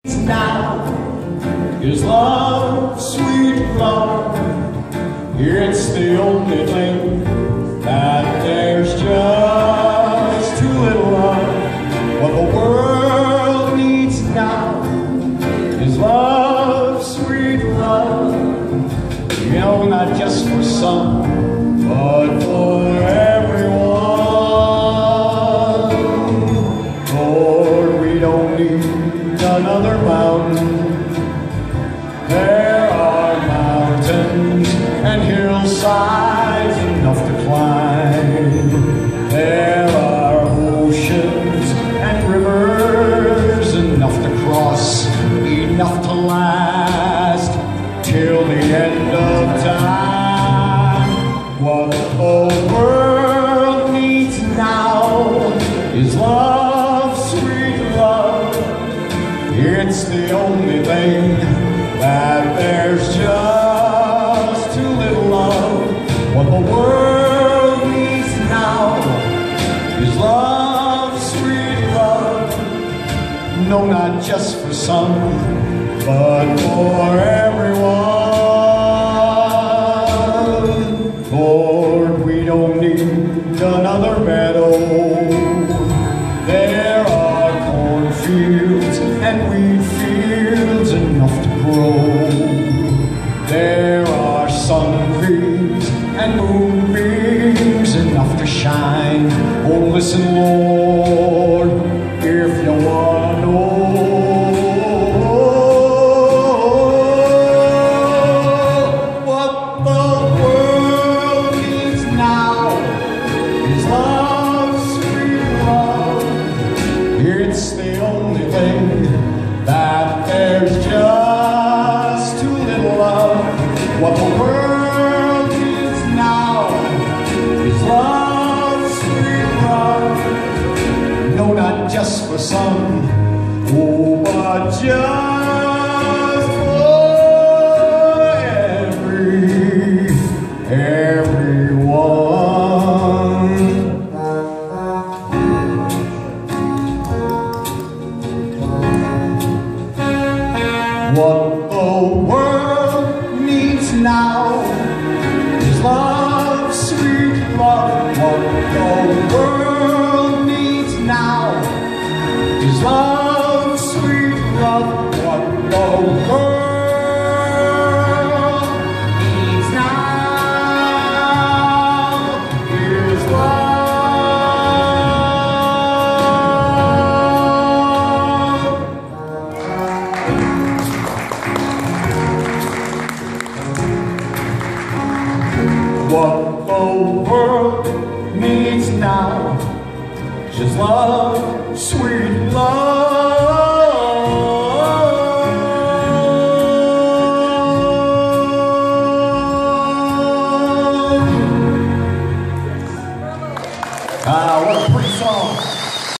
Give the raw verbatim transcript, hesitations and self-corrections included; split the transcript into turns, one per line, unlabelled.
Now is love, sweet love. It's the only thing that there's just too little of. What the world needs now is love, sweet love. You know, not just for some, but for everyone. Lord, we don't need another mountain. There are mountains and hillsides enough to climb. There are oceans and rivers enough to cross, enough to last till the end of time. What the world needs now is love, sweet love. It's the only thing that there's just too little of. What the world needs now is love, sweet love. No, not just for some, but for everyone. Lord, we don't need another meadow. There are cornfields and wheat fields enough to grow. There are sunbeams and moonbeams enough to shine. Oh, listen, Lord, if you want to know what the world needs now is love, sweet love. It's the only thing that there's just too little of. What the world needs now is love, sweet love. No, not just for some, oh, but just for every, everyone. What the world needs now is love, sweet love. What the world needs now is love, sweet love. What the world needs now is love. What the world needs now is love, sweet love.